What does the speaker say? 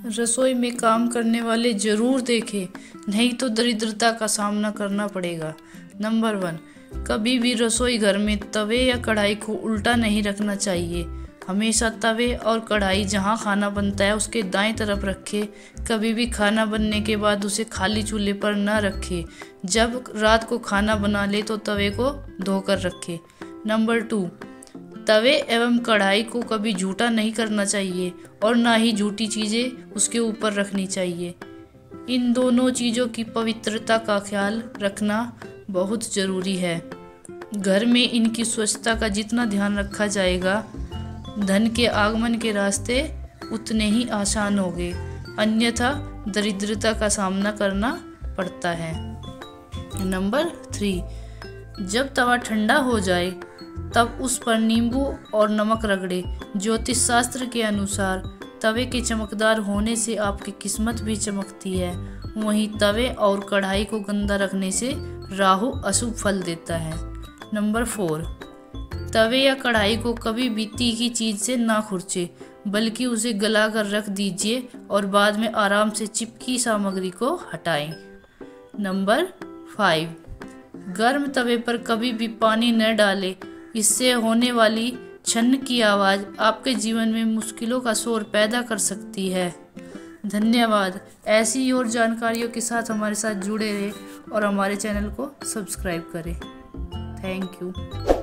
रसोई में काम करने वाले जरूर देखें, नहीं तो दरिद्रता का सामना करना पड़ेगा। नंबर 1, कभी भी रसोई घर में तवे या कढ़ाई को उल्टा नहीं रखना चाहिए। हमेशा तवे और कढ़ाई जहां खाना बनता है उसके दाएं तरफ रखें। कभी भी खाना बनने के बाद उसे खाली चूल्हे पर न रखें। जब रात को खाना बना ले तो तवे को धोकर रखें। नंबर 2, तवे एवं कढ़ाई को कभी झूठा नहीं करना चाहिए और ना ही झूठी चीज़ें उसके ऊपर रखनी चाहिए। इन दोनों चीज़ों की पवित्रता का ख्याल रखना बहुत ज़रूरी है। घर में इनकी स्वच्छता का जितना ध्यान रखा जाएगा, धन के आगमन के रास्ते उतने ही आसान होंगे, अन्यथा दरिद्रता का सामना करना पड़ता है। नंबर 3, जब तवा ठंडा हो जाए तब उस पर नींबू और नमक रगड़े। ज्योतिष शास्त्र के अनुसार तवे के चमकदार होने से आपकी किस्मत भी चमकती है। वहीं तवे और कढ़ाई को गंदा रखने से राहु अशुभ फल देता है। नंबर 4, तवे या कढ़ाई को कभी भी तीखी चीज़ से ना खुरचे, बल्कि उसे गला कर रख दीजिए और बाद में आराम से चिपकी सामग्री को हटाएं। नंबर 5, गर्म तवे पर कभी भी पानी न डालें। इससे होने वाली छन्न की आवाज़ आपके जीवन में मुश्किलों का शोर पैदा कर सकती है। धन्यवाद। ऐसी और जानकारियों के साथ हमारे साथ जुड़े रहें और हमारे चैनल को सब्सक्राइब करें। Thank you.